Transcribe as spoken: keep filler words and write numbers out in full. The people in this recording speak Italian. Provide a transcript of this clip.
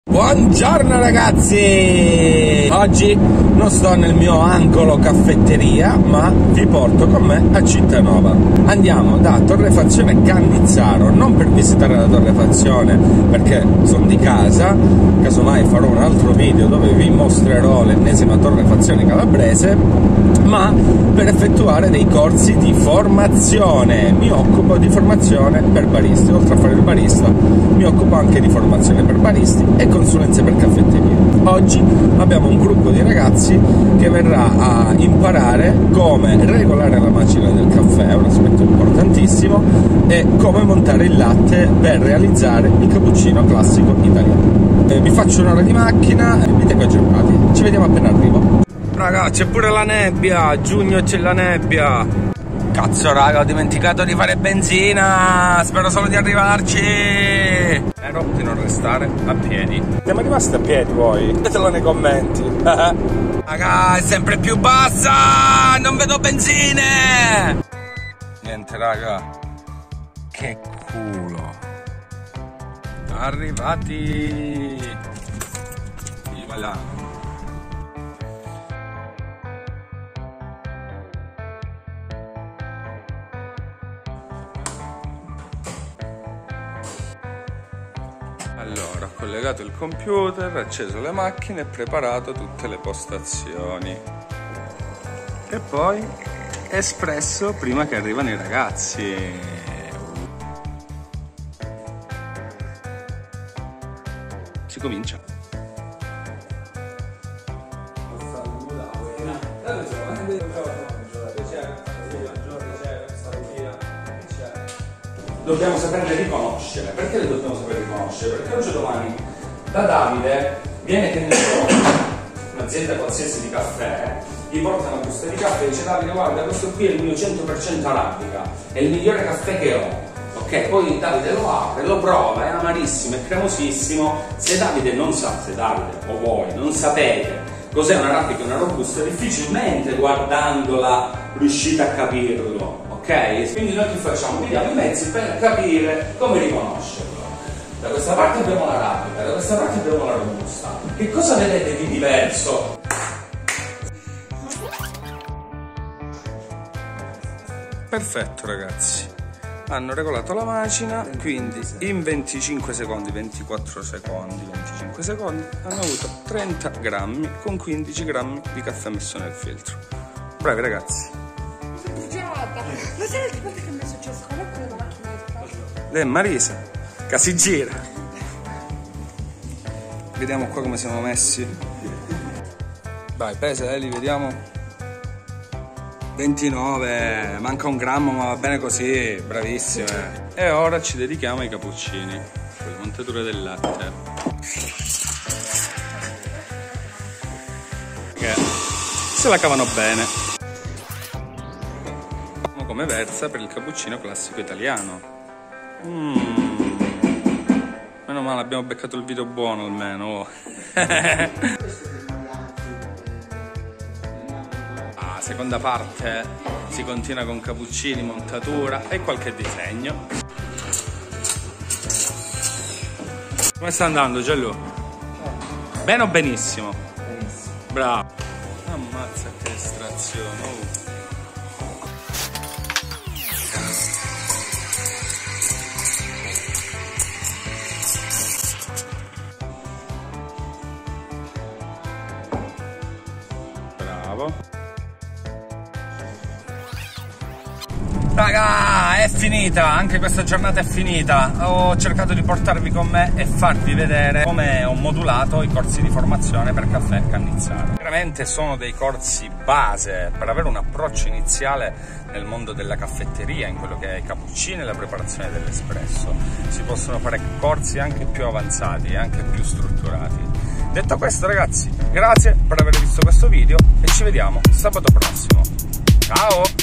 Buongiorno ragazzi! Oggi non sto nel mio angolo caffetteria, ma vi porto con me a Cittanova. Andiamo da Torrefazione Cannizzaro, non per visitare la Torrefazione perché sono di casa, casomai farò un altro video dove vi mostrerò l'ennesima Torrefazione calabrese, ma per effettuare dei corsi di formazione. Mi occupo di formazione per baristi, oltre a fare il barista mi occupo anche di formazione per baristi e consulenze per caffetteria. Oggi abbiamo un gruppo di ragazzi che verrà a imparare come regolare la macina del caffè, un aspetto importantissimo, e come montare il latte per realizzare il cappuccino classico italiano. Eh, vi faccio un'ora di macchina e vi tengo aggiornati. Ci vediamo appena arrivo. Raga, c'è pure la nebbia, a giugno c'è la nebbia. Cazzo raga, ho dimenticato di fare benzina, spero solo di arrivarci. Spero di non restare a piedi. Siamo rimasti a piedi voi? Ditelo nei commenti. Raga, è sempre più bassa, non vedo benzine. Niente raga, che culo. Arrivati. Viva là. Allora, ho collegato il computer, acceso le macchine e preparato tutte le postazioni. E poi espresso prima che arrivano i ragazzi. Si comincia. Dobbiamo saperle riconoscere. Perché le dobbiamo saper riconoscere? Perché oggi o domani da Davide viene, che ne so, un'azienda qualsiasi di caffè, gli porta una busta di caffè e dice: Davide, guarda, questo qui è il mio cento per cento arabica, è il migliore caffè che ho. Ok, poi Davide lo apre, lo prova, è amarissimo, è cremosissimo. Se Davide non sa, se Davide o voi non sapete cos'è un'arabica e una robusta, difficilmente guardandola riuscite a capirlo. Ok? Quindi noi che facciamo? Vediamo i mezzi per capire come riconoscerlo. Da questa parte abbiamo l'arabica, da questa parte abbiamo la robusta. Che cosa vedete di diverso? Perfetto ragazzi, hanno regolato la macina, quindi in venticinque secondi, ventiquattro secondi, venticinque secondi hanno avuto trenta grammi con quindici grammi di caffè messo nel filtro. Bravi ragazzi. Ma sai l'altra volta che mi è successo? Qual è quella macchina del caffè? Lei è Marisa, che si gira. Vediamo qua come siamo messi. Vai, pesa Eli, vediamo. ventinove, manca un grammo ma va bene così, bravissime. E ora ci dedichiamo ai cappuccini, con le montature del latte. Che se la cavano bene. Come versa per il cappuccino classico italiano. Mm. Meno male, abbiamo beccato il video buono almeno. Oh. Ah, seconda parte si continua con cappuccini, montatura e qualche disegno. Come sta andando Giallo? Bene o benissimo? Benissimo. Bravo. Ammazza che estrazione. Oh. Raga, è finita, anche questa giornata è finita. Ho cercato di portarvi con me e farvi vedere come ho modulato i corsi di formazione per Caffè Cannizzaro. Veramente sono dei corsi base per avere un approccio iniziale nel mondo della caffetteria, in quello che è i cappuccini e la preparazione dell'espresso. Si possono fare corsi anche più avanzati e anche più strutturati. Detto questo ragazzi, grazie per aver visto questo video e ci vediamo sabato prossimo. Ciao!